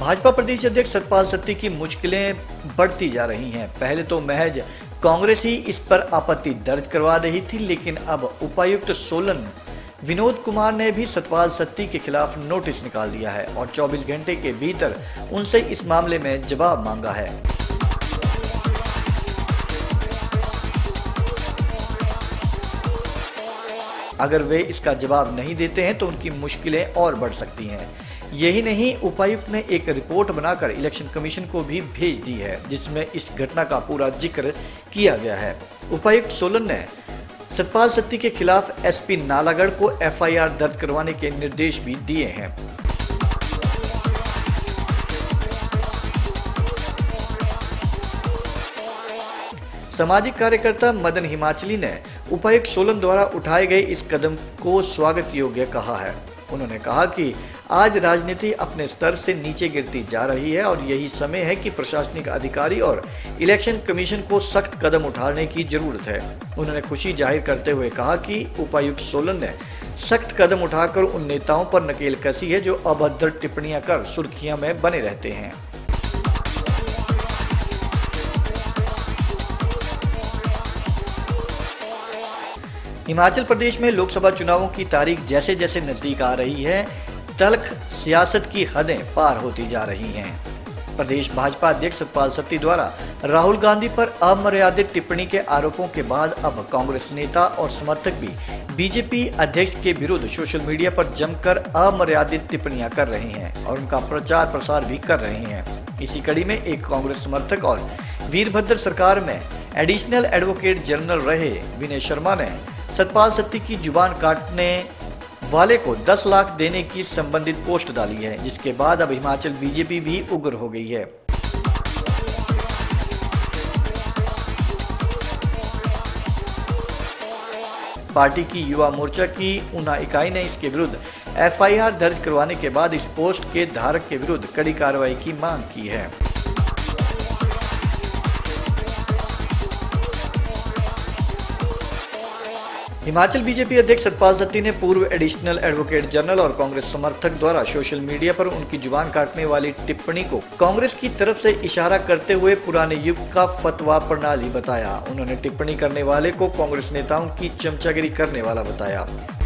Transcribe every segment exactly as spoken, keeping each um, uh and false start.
भाजपा प्रदेश अध्यक्ष सतपाल सत्ती की मुश्किलें बढ़ती जा रही हैं। पहले तो महज कांग्रेस ही इस पर आपत्ति दर्ज करवा रही थी, लेकिन अब उपायुक्त सोलन विनोद कुमार ने भी सतपाल सत्ती के खिलाफ नोटिस निकाल दिया है और चौबीस घंटे के भीतर उनसे इस मामले में जवाब मांगा है। अगर वे इसका जवाब नहीं देते हैं तो उनकी मुश्किलें और बढ़ सकती हैं। यही नहीं, उपायुक्त ने एक रिपोर्ट बनाकर इलेक्शन कमीशन को भी भेज दी है, जिसमें इस घटना का पूरा जिक्र किया गया है। उपायुक्त सोलन ने सतपाल सत्ती के खिलाफ एसपी नालागढ़ को एफ आई आर दर्ज करवाने के निर्देश भी दिए हैं। सामाजिक कार्यकर्ता मदन हिमाचली ने उपायुक्त सोलन द्वारा उठाए गए इस कदम को स्वागत योग्य कहा है। उन्होंने कहा कि आज राजनीति अपने स्तर से नीचे गिरती जा रही है और यही समय है कि प्रशासनिक अधिकारी और इलेक्शन कमीशन को सख्त कदम उठाने की जरूरत है। उन्होंने खुशी जाहिर करते हुए कहा कि उपायुक्त सोलन ने सख्त कदम उठाकर उन नेताओं पर नकेल कसी है जो अभद्र टिप्पणियां कर सुर्खियां में बने रहते हैं। हिमाचल प्रदेश में लोकसभा चुनावों की तारीख जैसे जैसे नजदीक आ रही है, तल्ख सियासत की हदें पार होती जा रही हैं। प्रदेश भाजपा अध्यक्ष सतपाल सत्ती द्वारा राहुल गांधी पर अमर्यादित टिप्पणी के आरोपों के बाद अब कांग्रेस नेता और समर्थक भी बीजेपी अध्यक्ष के विरुद्ध सोशल मीडिया पर जमकर अमर्यादित टिप्पणियां कर रहे हैं और उनका प्रचार प्रसार भी कर रहे हैं। इसी कड़ी में एक कांग्रेस समर्थक और वीरभद्र सरकार में एडिशनल एडवोकेट जनरल रहे विनय शर्मा ने सतपाल सत्ती की जुबान काटने वाले को दस लाख देने की संबंधित पोस्ट डाली है, जिसके बाद अब हिमाचल बीजेपी भी उग्र हो गई है। पार्टी की युवा मोर्चा की ऊना इकाई ने इसके विरुद्ध एफ आई आर दर्ज करवाने के बाद इस पोस्ट के धारक के विरुद्ध कड़ी कार्रवाई की मांग की है। हिमाचल बीजेपी अध्यक्ष सतपाल सत्ती ने पूर्व एडिशनल एडवोकेट जनरल और कांग्रेस समर्थक द्वारा सोशल मीडिया पर उनकी जुबान काटने वाली टिप्पणी को कांग्रेस की तरफ से इशारा करते हुए पुराने युग का फतवा प्रणाली बताया। उन्होंने टिप्पणी करने वाले को कांग्रेस नेताओं की चमचागिरी करने वाला बताया।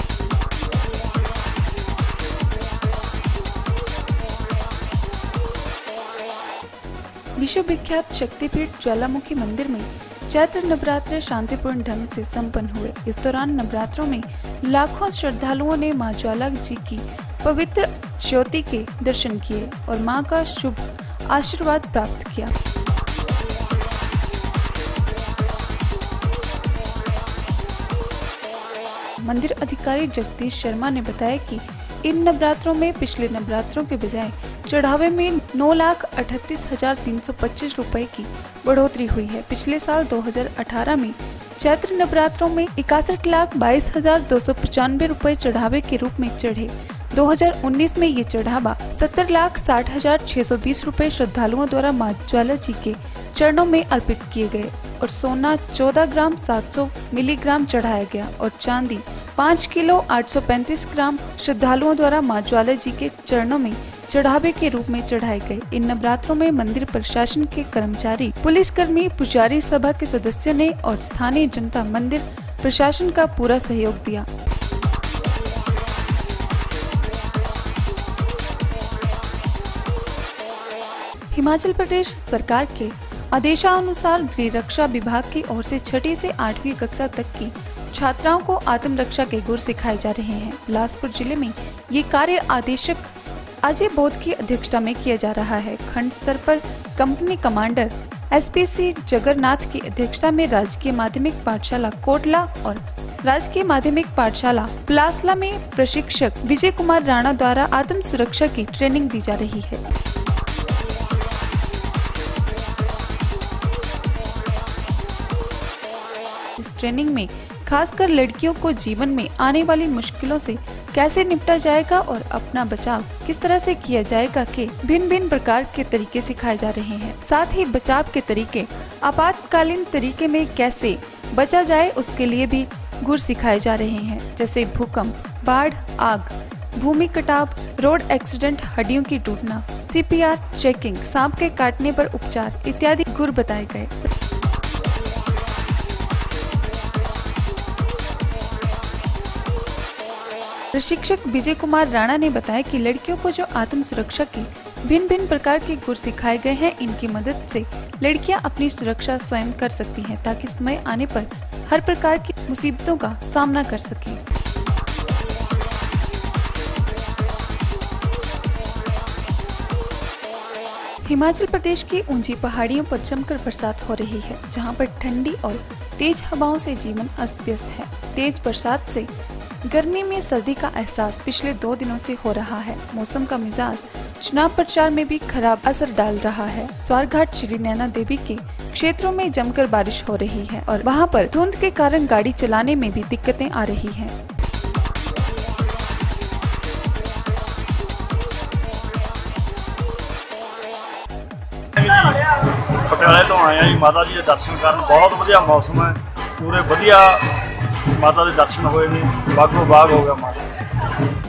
विश्व विख्यात शक्तिपीठ ज्वालामुखी मंदिर में चैत्र नवरात्र शांतिपूर्ण ढंग से संपन्न हुए। इस दौरान नवरात्रों में लाखों श्रद्धालुओं ने मां ज्वाला जी की पवित्र ज्योति के दर्शन किए और मां का शुभ आशीर्वाद प्राप्त किया। मंदिर अधिकारी जगदीश शर्मा ने बताया कि इन नवरात्रों में पिछले नवरात्रों के बजाय चढ़ावे में नौ लाख अठतीस हजार तीन सौ पच्चीस रूपए की बढ़ोतरी हुई है। पिछले साल दो हज़ार अठारह में चैत्र नवरात्रों में इकसठ लाख बाईस हजार दो सौ पचानवे रूपए चढ़ावे के रूप में चढ़े। दो हज़ार उन्नीस में ये चढ़ावा सत्तर लाख साठ हजार छह सौ बीस रूपए श्रद्धालुओं द्वारा मां ज्वाला जी के चरणों में अर्पित किए गए और सोना चौदह ग्राम सात सौ मिलीग्राम चढ़ाया गया और चांदी पाँच किलो आठ सौ पैंतीस ग्राम श्रद्धालुओं द्वारा मां ज्वाला जी के चरणों में चढ़ावे के रूप में चढ़ाए गए। इन नवरात्रों में मंदिर प्रशासन के कर्मचारी, पुलिसकर्मी, पुजारी सभा के सदस्यों ने और स्थानीय जनता मंदिर प्रशासन का पूरा सहयोग दिया। हिमाचल प्रदेश सरकार के आदेशानुसार गृह रक्षा विभाग की ओर से छठी से आठवीं कक्षा तक की छात्राओं को आत्मरक्षा के गुर सिखाए जा रहे हैं। बिलासपुर जिले में ये कार्य आदेशक अजय बोध की अध्यक्षता में किया जा रहा है। खंड स्तर पर company commander S P C Jagannath की अध्यक्षता में राजकीय माध्यमिक पाठशाला कोटला और राजकीय माध्यमिक पाठशाला पलासला में प्रशिक्षक विजय कुमार राणा द्वारा आत्म सुरक्षा की ट्रेनिंग दी जा रही है। इस ट्रेनिंग में खासकर लड़कियों को जीवन में आने वाली मुश्किलों से कैसे निपटा जाएगा और अपना बचाव किस तरह से किया जाएगा के भिन्न भिन्न प्रकार के तरीके सिखाए जा रहे हैं। साथ ही बचाव के तरीके, आपातकालीन तरीके में कैसे बचा जाए उसके लिए भी गुर सिखाए जा रहे हैं, जैसे भूकंप, बाढ़, आग, भूमि कटाव, रोड एक्सीडेंट, हड्डियों की टूटना, सीपीआर चेकिंग, सांप के काटने पर उपचार इत्यादि गुर बताए गए। प्रशिक्षक विजय कुमार राणा ने बताया कि लड़कियों को जो आत्म सुरक्षा की भिन्न भिन्न प्रकार के गुर सिखाए गए हैं, इनकी मदद से लड़कियां अपनी सुरक्षा स्वयं कर सकती हैं, ताकि समय आने पर हर प्रकार की मुसीबतों का सामना कर सकें। हिमाचल प्रदेश की ऊंची पहाड़ियों पर जमकर बरसात हो रही है, जहां पर ठंडी और तेज हवाओं से जीवन अस्त व्यस्त है। तेज बरसात से गर्मी में सर्दी का एहसास पिछले दो दिनों से हो रहा है। मौसम का मिजाज चुनाव प्रचार में भी खराब असर डाल रहा है। स्वारघाट श्री नैना देवी के क्षेत्रों में जमकर बारिश हो रही है और वहां पर धुंध के कारण गाड़ी चलाने में भी दिक्कतें आ रही हैं। पटियाले तो आए जी माता जी के दर्शन करन, बहुत वधिया मौसम है, पूरे वधिया माता के दर्शन होए ने, बागो बाग हो गया माता।